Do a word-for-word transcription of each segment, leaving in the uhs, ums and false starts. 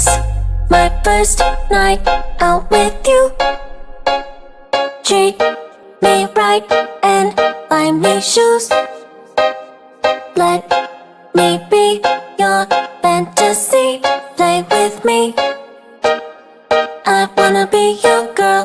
It's my first night out with you. Treat me right and buy me shoes. Let me be your fantasy. Play with me. I wanna be your girl.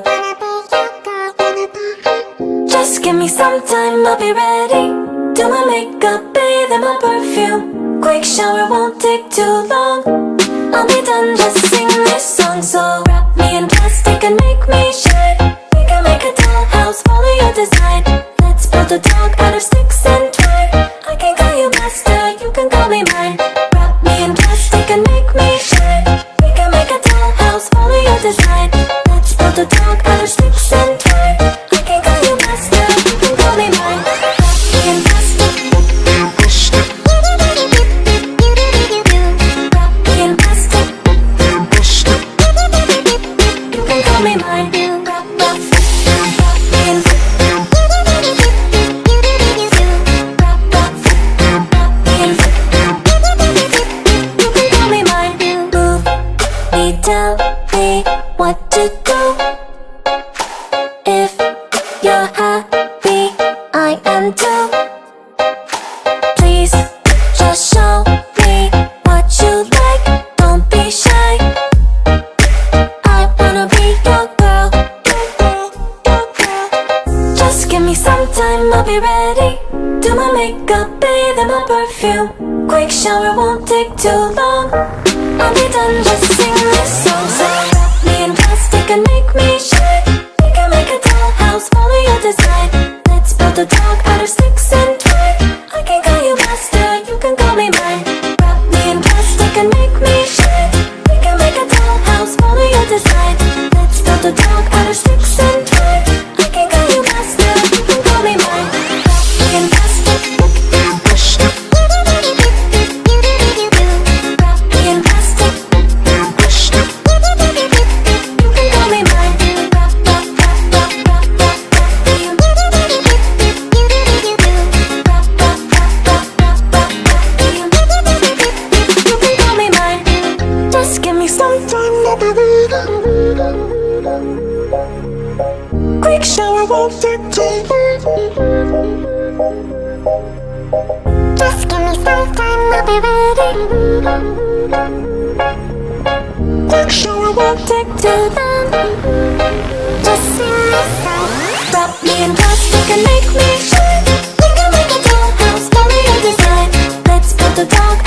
Just give me some time, I'll be ready. Do my makeup, bathe in my perfume. Quick shower won't take too long. I'll be done, just sing this song. So wrap me in plastic and make me shine. We can make a dollhouse, follow your design. Let's build a dog out of sticks and twine. I can call you master, you can call me mine. Wrap me in plastic and make me shine. We can make a dollhouse, follow your design. Let's build a dog out of sticks and twine. I can call you master, you can call me mine. Wrap me in plastic. Wrap me in plastic. You can call me mine. Wrap, wrap, wrap me in. Wrap, wrap, wrap me in. You can call me mine. Move me, tell me what to do. If you're happy, I am too. Please just show me what you like. Don't be shy. I wanna be your girl. Just give me some time, I'll be ready. Do my makeup, bathe in my perfume. Quick shower won't take too long. I'll be done, just sing this song. So wrap me in plastic and make me shine. We can make a dollhouse, follow your design. Let's build a dog out of sticks and twine. I can call you master, you can call me mine. Wrap me in plastic and make me shine. We can make a dollhouse, follow your design. Let's build a dog out of sticks and twine. I can call you master, you can call me mine. Wrap me in plastic. Wrap me in plastic. You can call me mine. Wrap, wrap, wrap, wrap, wrap, wrap, wrap me in. Wrap, wrap, wrap, wrap, wrap, wrap, wrap me in. You can call me mine. Just give me some time, I'll be ready. Quick shower won't take too long. Just give me some time, I'll be ready. Quick shower won't take too long. Just sing this song. Wrap me in plastic and make me shine. We can make a dollhouse, follow your design. Let's build a dog